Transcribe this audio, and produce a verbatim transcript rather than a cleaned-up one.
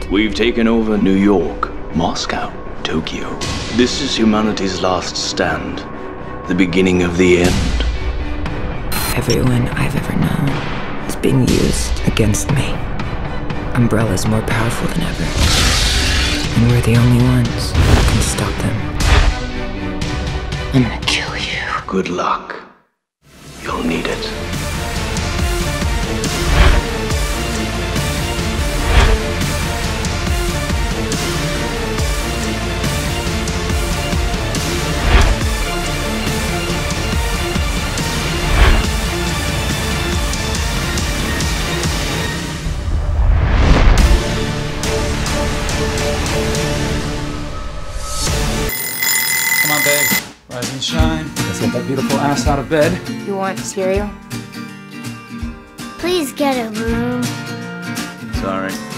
We've taken over New York, Moscow, Tokyo. This is humanity's last stand. The beginning of the end. Everyone I've ever known is being used against me. Umbrella's more powerful than ever. And we're the only ones who can stop them. I'm gonna kill you. Good luck. You'll need it. Come on, babe. Rise and shine. Let's get that beautiful ass out of bed. You want cereal? Please get a room. Sorry.